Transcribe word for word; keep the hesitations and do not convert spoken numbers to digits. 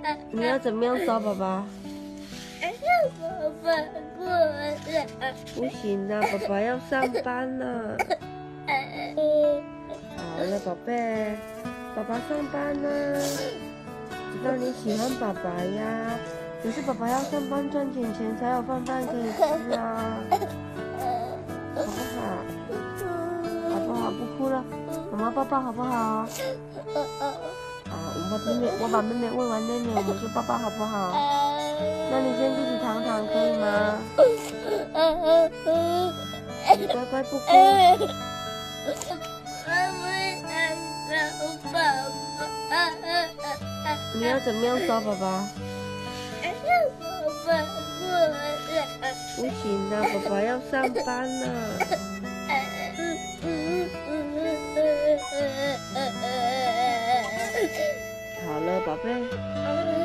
你要怎么样找爸爸？ 爸爸过来。 不行啊，爸爸要上班呢。好了，宝贝，爸爸上班呢，知道你喜欢爸爸呀。可是爸爸要上班赚钱钱才有饭饭可以吃啊，好不好？好不好？不哭了，妈妈抱抱好不好？好，我把妹妹，我把妹妹喂完妹妹，我们就抱抱好不好？那你先自己躺躺可以吗？你乖乖不哭。你要怎么样找爸爸？ 爸爸过来。 不行啊，爸爸要上班呢。好了，宝贝。